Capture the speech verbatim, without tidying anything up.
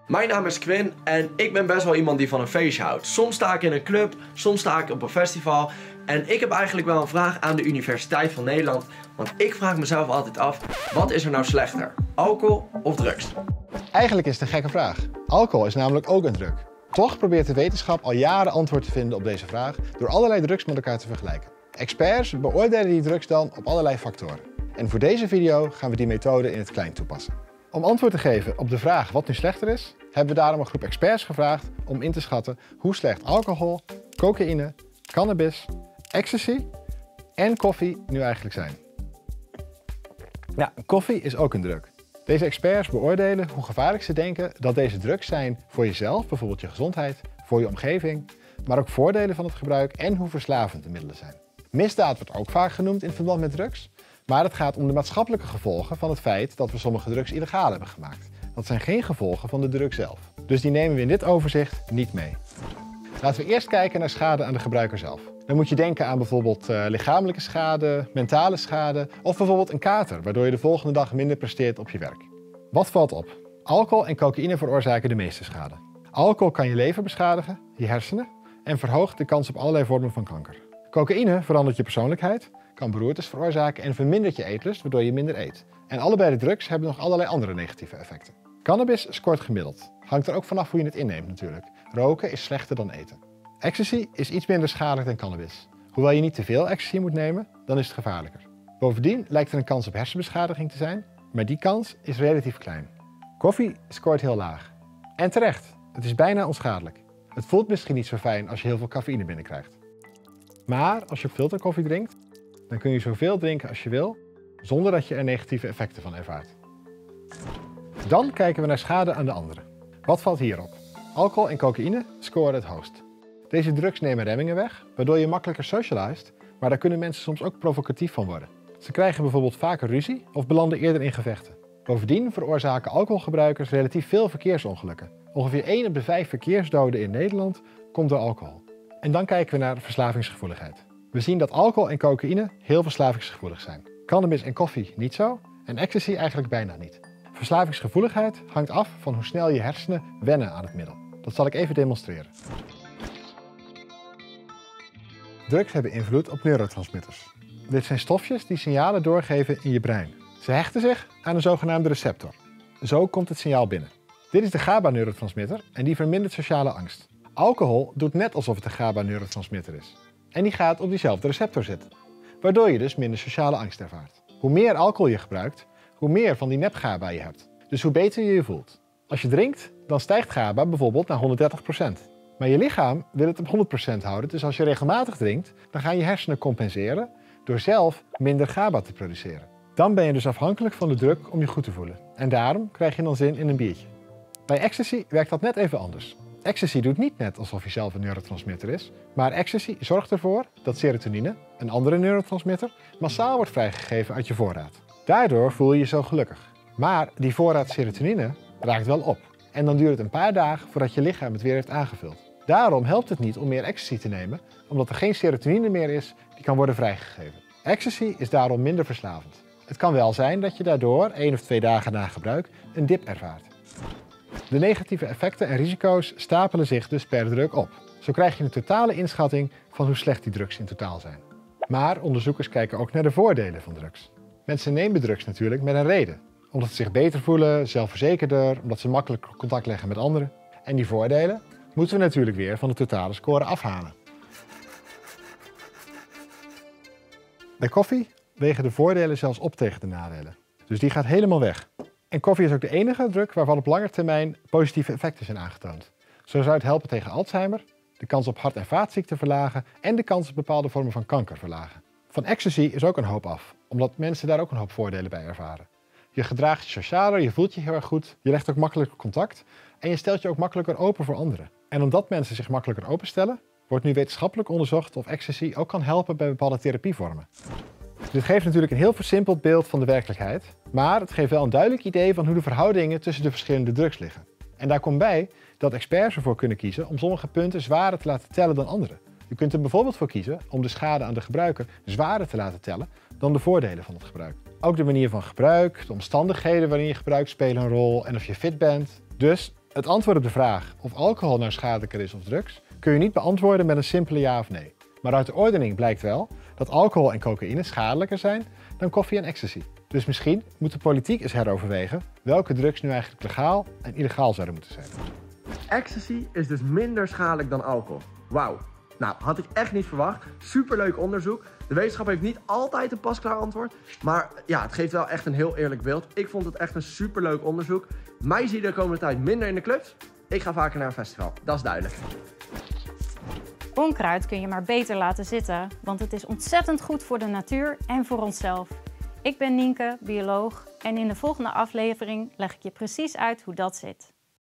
Mijn naam is Quinn en ik ben best wel iemand die van een feestje houdt. Soms sta ik in een club, soms sta ik op een festival. En ik heb eigenlijk wel een vraag aan de Universiteit van Nederland. Want ik vraag mezelf altijd af, wat is er nou slechter? Alcohol of drugs? Eigenlijk is het een gekke vraag. Alcohol is namelijk ook een drug. Toch probeert de wetenschap al jaren antwoord te vinden op deze vraag door allerlei drugs met elkaar te vergelijken. Experts beoordelen die drugs dan op allerlei factoren. En voor deze video gaan we die methode in het klein toepassen. Om antwoord te geven op de vraag wat nu slechter is, hebben we daarom een groep experts gevraagd om in te schatten hoe slecht alcohol, cocaïne, cannabis, ecstasy en koffie nu eigenlijk zijn. Ja, koffie is ook een drug. Deze experts beoordelen hoe gevaarlijk ze denken dat deze drugs zijn voor jezelf, bijvoorbeeld je gezondheid, voor je omgeving, maar ook voordelen van het gebruik en hoe verslavend de middelen zijn. Misdaad wordt ook vaak genoemd in verband met drugs, maar het gaat om de maatschappelijke gevolgen van het feit dat we sommige drugs illegaal hebben gemaakt. Dat zijn geen gevolgen van de drug zelf. Dus die nemen we in dit overzicht niet mee. Laten we eerst kijken naar schade aan de gebruiker zelf. Dan moet je denken aan bijvoorbeeld uh, lichamelijke schade, mentale schade of bijvoorbeeld een kater, waardoor je de volgende dag minder presteert op je werk. Wat valt op? Alcohol en cocaïne veroorzaken de meeste schade. Alcohol kan je lever beschadigen, je hersenen en verhoogt de kans op allerlei vormen van kanker. Cocaïne verandert je persoonlijkheid, kan beroertes veroorzaken en vermindert je eetlust, waardoor je minder eet. En allebei de drugs hebben nog allerlei andere negatieve effecten. Cannabis scoort gemiddeld. Hangt er ook vanaf hoe je het inneemt natuurlijk. Roken is slechter dan eten. Ecstasy is iets minder schadelijk dan cannabis. Hoewel je niet te veel ecstasy moet nemen, dan is het gevaarlijker. Bovendien lijkt er een kans op hersenbeschadiging te zijn, maar die kans is relatief klein. Koffie scoort heel laag. En terecht, het is bijna onschadelijk. Het voelt misschien niet zo fijn als je heel veel cafeïne binnenkrijgt. Maar als je filterkoffie drinkt, dan kun je zoveel drinken als je wil, zonder dat je er negatieve effecten van ervaart. Dan kijken we naar schade aan de anderen. Wat valt hierop? Alcohol en cocaïne scoren het hoogst. Deze drugs nemen remmingen weg, waardoor je makkelijker socialized, maar daar kunnen mensen soms ook provocatief van worden. Ze krijgen bijvoorbeeld vaker ruzie of belanden eerder in gevechten. Bovendien veroorzaken alcoholgebruikers relatief veel verkeersongelukken. Ongeveer één op de vijf verkeersdoden in Nederland komt door alcohol. En dan kijken we naar verslavingsgevoeligheid. We zien dat alcohol en cocaïne heel verslavingsgevoelig zijn. Cannabis en koffie niet zo en ecstasy eigenlijk bijna niet. Verslavingsgevoeligheid hangt af van hoe snel je hersenen wennen aan het middel. Dat zal ik even demonstreren. Drugs hebben invloed op neurotransmitters. Dit zijn stofjes die signalen doorgeven in je brein. Ze hechten zich aan een zogenaamde receptor. Zo komt het signaal binnen. Dit is de GABA-neurotransmitter en die vermindert sociale angst. Alcohol doet net alsof het een GABA-neurotransmitter is. En die gaat op diezelfde receptor zitten, waardoor je dus minder sociale angst ervaart. Hoe meer alcohol je gebruikt, hoe meer van die nep-GABA je hebt. Dus hoe beter je je voelt. Als je drinkt, dan stijgt GABA bijvoorbeeld naar honderddertig procent. Maar je lichaam wil het op honderd procent houden, dus als je regelmatig drinkt, dan gaan je hersenen compenseren door zelf minder GABA te produceren. Dan ben je dus afhankelijk van de drug om je goed te voelen. En daarom krijg je dan zin in een biertje. Bij ecstasy werkt dat net even anders. Ecstasy doet niet net alsof je zelf een neurotransmitter is, maar ecstasy zorgt ervoor dat serotonine, een andere neurotransmitter, massaal wordt vrijgegeven uit je voorraad. Daardoor voel je je zo gelukkig. Maar die voorraad serotonine raakt wel op. En dan duurt het een paar dagen voordat je lichaam het weer heeft aangevuld. Daarom helpt het niet om meer ecstasy te nemen, omdat er geen serotonine meer is die kan worden vrijgegeven. Ecstasy is daarom minder verslavend. Het kan wel zijn dat je daardoor, één of twee dagen na gebruik, een dip ervaart. De negatieve effecten en risico's stapelen zich dus per drug op. Zo krijg je een totale inschatting van hoe slecht die drugs in totaal zijn. Maar onderzoekers kijken ook naar de voordelen van drugs. Mensen nemen drugs natuurlijk met een reden. Omdat ze zich beter voelen, zelfverzekerder, omdat ze makkelijk contact leggen met anderen. En die voordelen moeten we natuurlijk weer van de totale score afhalen. Bij koffie wegen de voordelen zelfs op tegen de nadelen. Dus die gaat helemaal weg. En koffie is ook de enige drug waarvan op lange termijn positieve effecten zijn aangetoond. Zo zou het helpen tegen Alzheimer, de kans op hart- en vaatziekten verlagen en de kans op bepaalde vormen van kanker verlagen. Van ecstasy is ook een hoop af, omdat mensen daar ook een hoop voordelen bij ervaren. Je gedraagt je socialer, je voelt je heel erg goed, je legt ook makkelijker contact en je stelt je ook makkelijker open voor anderen. En omdat mensen zich makkelijker openstellen, wordt nu wetenschappelijk onderzocht of ecstasy ook kan helpen bij bepaalde therapievormen. Dit geeft natuurlijk een heel versimpeld beeld van de werkelijkheid, maar het geeft wel een duidelijk idee van hoe de verhoudingen tussen de verschillende drugs liggen. En daar komt bij dat experts ervoor kunnen kiezen om sommige punten zwaarder te laten tellen dan andere. Je kunt er bijvoorbeeld voor kiezen om de schade aan de gebruiker zwaarder te laten tellen dan de voordelen van het gebruik. Ook de manier van gebruik, de omstandigheden waarin je gebruikt spelen een rol en of je fit bent. Dus Het antwoord op de vraag of alcohol nou schadelijker is of drugs, kun je niet beantwoorden met een simpele ja of nee. Maar uit de ordening blijkt wel dat alcohol en cocaïne schadelijker zijn dan koffie en ecstasy. Dus misschien moet de politiek eens heroverwegen welke drugs nu eigenlijk legaal en illegaal zouden moeten zijn. Ecstasy is dus minder schadelijk dan alcohol. Wauw. Nou, had ik echt niet verwacht. Superleuk onderzoek. De wetenschap heeft niet altijd een pasklaar antwoord. Maar ja, het geeft wel echt een heel eerlijk beeld. Ik vond het echt een superleuk onderzoek. Mij zie je de komende tijd minder in de clubs. Ik ga vaker naar een festival. Dat is duidelijk. Onkruid kun je maar beter laten zitten, want het is ontzettend goed voor de natuur en voor onszelf. Ik ben Nienke, bioloog, en in de volgende aflevering leg ik je precies uit hoe dat zit.